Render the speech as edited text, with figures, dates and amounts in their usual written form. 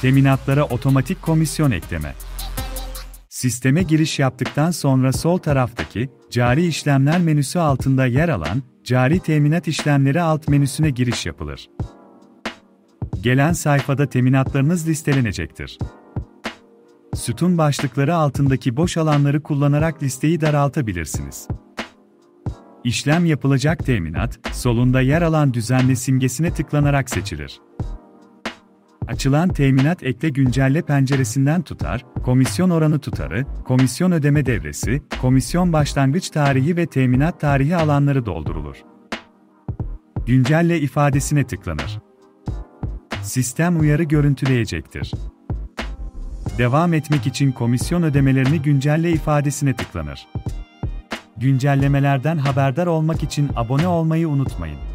Teminatlara otomatik komisyon ekleme. Sisteme giriş yaptıktan sonra sol taraftaki Cari İşlemler menüsü altında yer alan Cari Teminat İşlemleri alt menüsüne giriş yapılır. Gelen sayfada teminatlarınız listelenecektir. Sütun başlıkları altındaki boş alanları kullanarak listeyi daraltabilirsiniz. İşlem yapılacak teminat, solunda yer alan düzenle simgesine tıklanarak seçilir. Açılan teminat ekle güncelle penceresinden tutar, komisyon oranı tutarı, komisyon ödeme devresi, komisyon başlangıç tarihi ve teminat tarihi alanları doldurulur. Güncelle ifadesine tıklanır. Sistem uyarı görüntüleyecektir. Devam etmek için komisyon ödemelerini güncelle ifadesine tıklanır. Güncellemelerden haberdar olmak için abone olmayı unutmayın.